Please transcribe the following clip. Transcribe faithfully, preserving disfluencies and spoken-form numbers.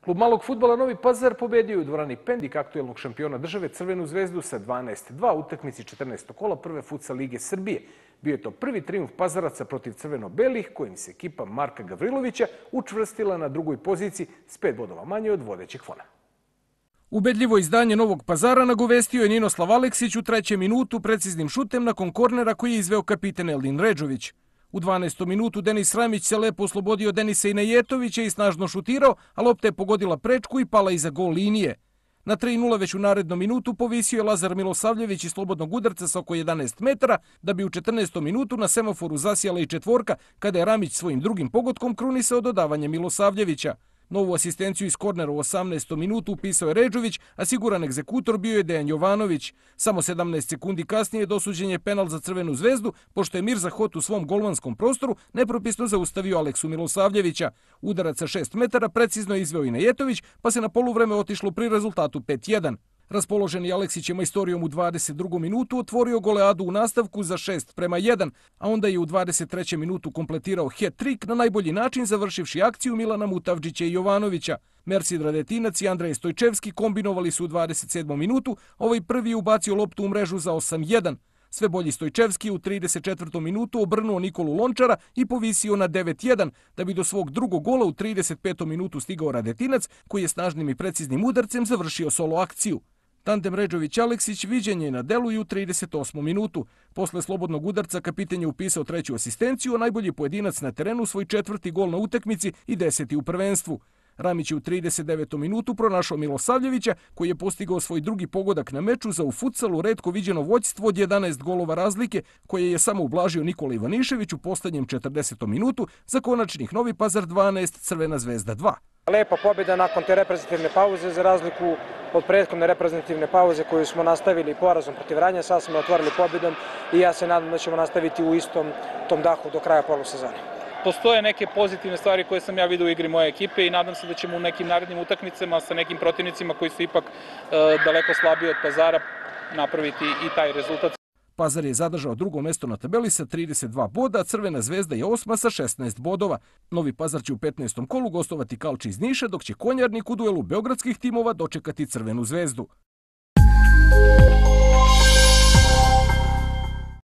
Klub malog fudbala Novi Pazar pobedio u dvorani Pendik aktuelnog šampiona države Crvenu zvezdu sa dvanaest dva u utakmici četrnaestog kola prve futsal lige Srbije. Bio je to prvi trijumf Pazaraca protiv crveno-belih, kojim se ekipa Marka Gavrilovića učvrstila na drugoj poziciji s pet bodova manje od vodećeg Fona. Ubedljivo izdanje Novog Pazara nagovestio je Ninoslav Aleksić u trećem minutu preciznim šutem nakon kornera koji je izveo kapiten Eldin Redžović. U dvanaestom minutu Denis Ramić se lepo oslobodio Denisa Inajetovića i snažno šutirao, a lopta je pogodila prečku i pala iza gol linije. Na tri nula već u narednom minutu povisio je Lazar Milosavljević iz slobodnog udarca sa oko jedanaest metara, da bi u četrnaestom minutu na semaforu zasijala i četvorka, kada je Ramić svojim drugim pogodkom krunisao dodavanje Milosavljevića. Novu asistenciju iz kornera u osamnaestom minutu upisao je Redžović, a siguran egzekutor bio je Dejan Jovanović. Samo sedamnaest sekundi kasnije dosuđen je penal za Crvenu zvezdu, pošto je Mirza Hot u svom golmanskom prostoru nepropisno zaustavio Aleksu Milosavljevića. Udarac sa šest metara precizno je izveo Inajetović, pa se na poluvreme otišlo pri rezultatu pet jedan. Raspoloženi Aleksić je majstorijom u dvadeset drugom minutu otvorio goleadu u nastavku za šest prema jedan, a onda je u dvadeset trećem minutu kompletirao hat-trik na najbolji način završivši akciju Milana Mutavdžića i Jovanovića. Mersid Radetinac i Andrej Stojčevski kombinovali su u dvadeset sedmom minutu, ovaj prvi je ubacio loptu u mrežu za osam jedan. Sve bolji Stojčevski u trideset četvrtom minutu obrnuo Nikolu Lončara i povisio na devet jedan, da bi do svog drugog gola u trideset petom minutu stigao Radetinac, koji je snažnim i preciznim udarcem završio solo akciju. Tandem Redžović-Aleksić viđen je na delu i u trideset osmom minutu. Posle slobodnog udarca kapiten je upisao treću asistenciju, a najbolji pojedinac na terenu svoj četvrti gol na utakmici i deseti u prvenstvu. Ramić je u trideset devetom minutu pronašao Milosavljevića, koji je postigao svoj drugi pogodak na meču za u futsalu retko viđeno vođstvo od jedanaest golova razlike, koje je samo ublažio Nikola Ivanišević u poslednjem četrdesetom minutu za konačnih Novi Pazar dvanaest, Crvena zvezda dva. Lepa pobjeda nakon te reprezentativne pauze, za razliku od prethodne reprezentativne pauze koju smo nastavili porazom protiv Vranja, sad smo otvorili pobjedom i ja se nadam da ćemo nastaviti u istom tom dahu do kraja polusezone. Postoje neke pozitivne stvari koje sam ja vidio u igri moje ekipe i nadam se da ćemo u nekim narednim utakmicama sa nekim protivnicima koji su ipak e, daleko slabiji od Pazara napraviti i taj rezultat. Pazar je zadržao drugo mesto na tabeli sa trideset dva boda, a Crvena zvezda je osma sa šesnaest bodova. Novi Pazar će u petnaestom kolu gostovati Kalči iz Niša, dok će Konjarnik u duelu beogradskih timova dočekati Crvenu zvezdu.